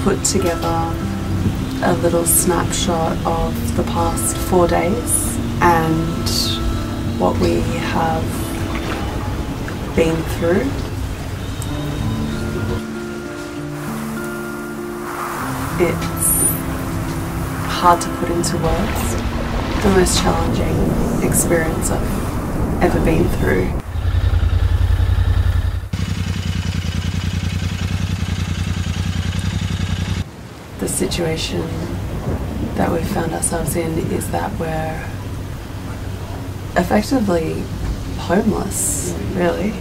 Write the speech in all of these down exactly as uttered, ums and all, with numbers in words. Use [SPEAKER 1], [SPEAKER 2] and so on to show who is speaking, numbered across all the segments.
[SPEAKER 1] put together a little snapshot of the past four days and what we have been through. It's hard to put into words. The most challenging experience I've ever been through. The situation that we've found ourselves in is that we're effectively homeless, really.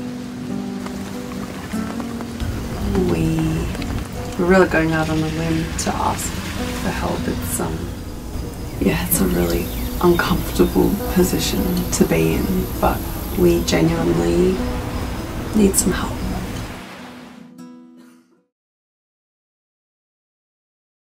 [SPEAKER 1] We, we're really going out on a limb to ask for help. It's um, yeah, it's a really uncomfortable position to be in, but we genuinely need some help.